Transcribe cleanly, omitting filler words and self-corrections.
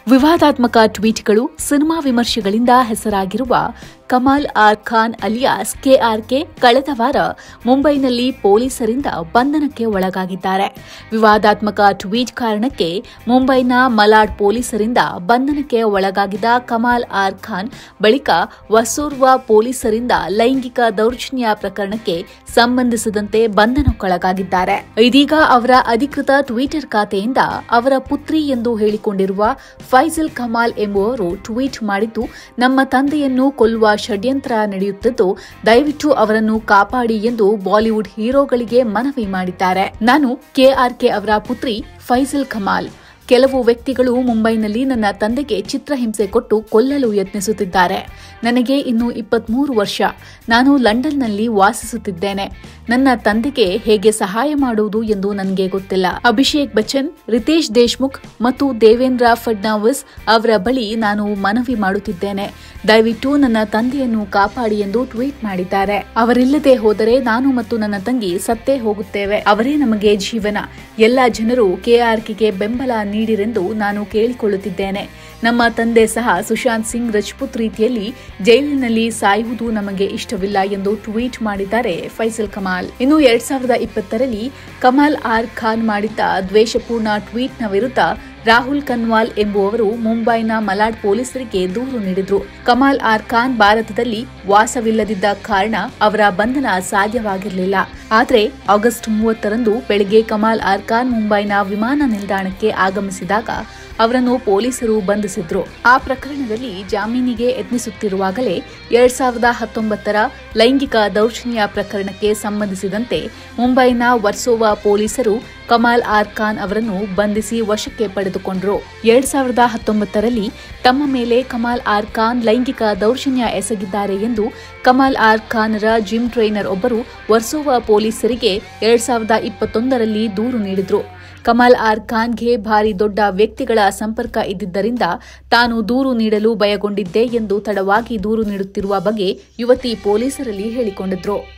ವಿವಾದಾತ್ಮಕ ಟ್ವೀಟ್ಗಳು ಸಿನಿಮಾ ವಿಮರ್ಶೆಗಳಿಂದ ಹೆಸರಾಗಿರುವ Kamaal R Khan alias KRK ಕಳೆದ ವಾರ ಮುಂಬೈನಲ್ಲಿ ಪೊಲೀಸರಿಂದ ಬಂಧನಕ್ಕೆ ಒಳಗಾಗಿದ್ದಾರೆ. ವಿವಾದಾತ್ಮಕ ಟ್ವೀಟ್ ಕಾರಣಕ್ಕೆ ಮುಂಬೈನ ಮಲಾಡ್ ಪೊಲೀಸರಿಂದ ಬಂಧನಕ್ಕೆ ಒಳಗಾಗಿದ್ದ ಕಮಾಲ್ ಆರ್ ಖಾನ್ ಬಳಿಕ ವಸೂರ್ವಾ ಪೊಲೀಸರಿಂದ ಲೈಂಗಿಕ ದೌರ್ಜನ್ಯ ಪ್ರಕರಣಕ್ಕೆ ಸಂಬಂಧಿಸಿದಂತೆ ಬಂಧನಕ್ಕೊಳಗಾಗಿದ್ದಾರೆ. ಇದೀಗ ಅವರ ಅಧಿಕೃತ ಟ್ವಿಟರ್ ಖಾತೆಯಿಂದ ಅವರ ಪುತ್ರಿ ಎಂದು ಹೇಳಿಕೊಂಡಿರುವ ಫೈಜಲ್ ಕಮಾಲ್ ಎಂಬುವರು ಟ್ವೀಟ್ ಮಾಡಿದ್ದು, ನಮ್ಮ ತಂದೆಯನ್ನು ಕೊಲ್ಲುವ ಷಡ್ಯಂತ್ರ ನಡೆಯುತ್ತಿದ್ದು, ದಯವಿಟ್ಟು ಅವರನ್ನು ಕಾಪಾಡಿ ಎಂದು ಬಾಲಿವುಡ್ ಹೀರೋಗಳಿಗೆ ಮನವಿ ಮಾಡಿದ್ದಾರೆ. ನಾನು ಕೆಆರ್ಕೆ ಅವರ ಪುತ್ರಿ ಫೈಜಲ್ ಕಮಾಲ್. ಕೆಲವು ವ್ಯಕ್ತಿಗಳು ಮುಂಬೈನಲ್ಲಿ ನನ್ನ ತಂದೆಗೆ ಚಿತ್ರಹಿಂಸೆ ಕೊಟ್ಟು ಕೊಲ್ಲಲು ಯತ್ನಿಸುತ್ತಿದ್ದಾರೆ. ನನಗೆ ಇನ್ನು 23 ವರ್ಷ. ನಾನು ಲಂಡನ್ನಲ್ಲಿ ವಾಸಿಸುತ್ತಿದ್ದೇನೆ. ನನ್ನ ತಂದೆಗೆ ಹೇಗೆ ಸಹಾಯ ಮಾಡುವುದು ಎಂದು ನನಗೆ ಗೊತ್ತಿಲ್ಲ. ಅಭಿಷೇಕ್ ಬಚ್ಚನ್, ರಿತೇಶ್ ದೇಶ್ಮುಖ್ ಮತ್ತು ದೇವೇಂದ್ರ ಫಡ್ನವೀಸ್ ಅವರ ಬಳಿ ನಾನು ಮನವಿ ಮಾಡುತ್ತಿದ್ದೇನೆ. ದಯವಿಟ್ಟು ನನ್ನ ತಂದೆಯನ್ನು ಕಾಪಾಡಿ ಎಂದು ಟ್ವೀಟ್ ಮಾಡಿದ್ದಾರೆ. ಅವರಿಲ್ಲದೆ ಹೋದರೆ ನಾನು ಮತ್ತು ನನ್ನ ತಂಗಿ ಸತ್ತೇ ಹೋಗುತ್ತೇವೆ. ಅವರೇ ನಮಗೆ ಜೀವನ. ಎಲ್ಲ ಜನರು ಕೆಆರ್ಕೆಗೆ ಬೆಂಬಲ ನೀಡಿರೆಂದು ನಾನು ಕೇಳಿಕೊಳ್ಳುತ್ತಿದ್ದೇನೆ. ನಮ್ಮ ತಂದೆ ಸಹ ಸುಶಾಂತ್ ಸಿಂಗ್ ರಜಪೂತ್ ರೀತಿಯಲ್ಲಿ ಜೈಲಿನಲ್ಲಿ ಸಾಯುವುದು ನಮಗೆ ಇಷ್ಟವಿಲ್ಲ ಎಂದು ಟ್ವೀಟ್ ಮಾಡಿದ್ದಾರೆ ಫೈಜಲ್ ಕಮಾಲ್. ಇನ್ನು 2020ರಲ್ಲಿ ಕಮಾಲ್ ಆರ್ ಖಾನ್ ಮಾಡಿದ್ದ ದ್ವೇಷಪೂರ್ಣ ಟ್ವೀಟ್ನ ವಿರುದ್ಧ ರಾಹುಲ್ ಕನ್ವಾಲ್ ಎಂಬುವವರು ಮುಂಬೈನ ಮಲಾಡ್ ಪೊಲೀಸರಿಗೆ ದೂರು ನೀಡಿದ್ರು. ಕಮಾಲ್ ಆರ್ ಖಾನ್ ಭಾರತದಲ್ಲಿ ವಾಸವಿಲ್ಲದಿದ್ದ ಕಾರಣ ಅವರ ಬಂಧನ ಸಾಧ್ಯವಾಗಿರಲಿಲ್ಲ. ಆದರೆ ಆಗಸ್ಟ್ 30ರಂದು ಬೆಳಗ್ಗೆ ಕಮಾಲ್ ಆರ್ ಖಾನ್ ಮುಂಬೈನ ವಿಮಾನ ನಿಲ್ದಾಣಕ್ಕೆ ಆಗಮಿಸಿದಾಗ ಅವರನ್ನು ಪೊಲೀಸರು ಬಂಧಿಸಿದ್ರು. ಆ ಪ್ರಕರಣದಲ್ಲಿ ಜಾಮೀನಿಗೆ ಯತ್ನಿಸುತ್ತಿರುವಾಗಲೇ 2019ರ ಲೈಂಗಿಕ ದೌರ್ಜನ್ಯ ಪ್ರಕರಣಕ್ಕೆ ಸಂಬಂಧಿಸಿದಂತೆ ಮುಂಬೈನ ವರ್ಸೋವಾ ಪೊಲೀಸರು ಕಮಾಲ್ ಆರ್ ಖಾನ್ ಅವರನ್ನು ಬಂಧಿಸಿ ವಶಕ್ಕೆ ಪಡೆದುಕೊಂಡರು. 2019ರಲ್ಲಿ ತಮ್ಮ ಮೇಲೆ ಕಮಾಲ್ ಆರ್ ಖಾನ್ ಲೈಂಗಿಕ ದೌರ್ಜನ್ಯ ಎಸಗಿದ್ದಾರೆ ಎಂದು ಕಮಾಲ್ ಆರ್ ಖಾನ್ರ ಜಿಮ್ ಟ್ರೈನರ್ ಒಬ್ಬರು ವರ್ಸೋವಾ ಪೊಲೀಸರಿಗೆ 2021ರಲ್ಲಿ ದೂರು ನೀಡಿದ್ರು. ಕಮಾಲ್ ಆರ್ ಖಾನ್ಗೆ ಭಾರಿ ದೊಡ್ಡ ವ್ಯಕ್ತಿಗಳ ಸಂಪರ್ಕ ಇದ್ದಿದ್ದರಿಂದ ತಾನು ದೂರು ನೀಡಲು ಭಯಗೊಂಡಿದ್ದೆ ಎಂದು ತಡವಾಗಿ ದೂರು ನೀಡುತ್ತಿರುವ ಬಗ್ಗೆ ಯುವತಿ ಪೊಲೀಸರಲ್ಲಿ ಹೇಳಿಕೊಂಡಿದ್ರು.